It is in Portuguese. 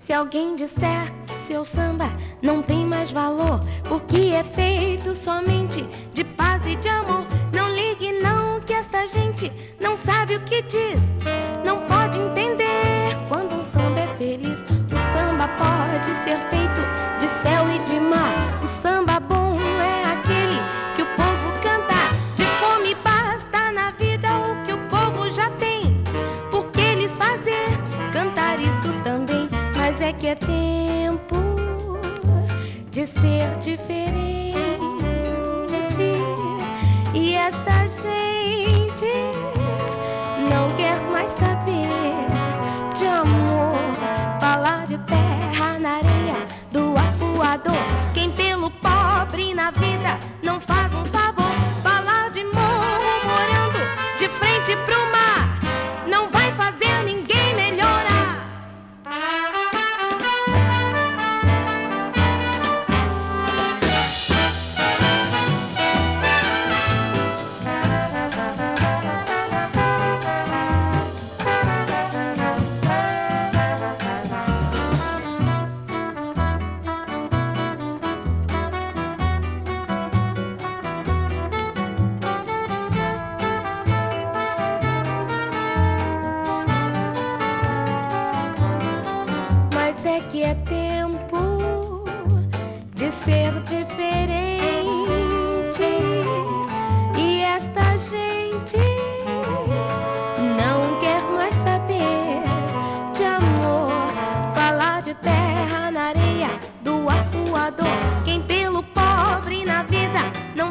Se alguém disser que seu samba não tem mais valor, porque é feito somente de paz e de amor, não ligue não, que esta gente não sabe o que diz, não pode entender quando um samba é feliz. O samba pode ser feito de céu e de mar. O samba bom é aquele que o povo canta. De fome basta na vida o que o povo já tem, porque eles fazer cantar isto também. Mas é que é tempo de ser diferente, e esta gente não quer mais saber de amor, falar de terra na areia, do arpoador. Quem pelo pobre na vida não faz um favor, falar de morro morando de frente pro mar, não vai fazer ninguém melhorar. Mas é que é tempo de ser diferente, e esta gente não quer mais saber de amor, falar de terra na areia, do arpoador. Quem pelo pobre na vida não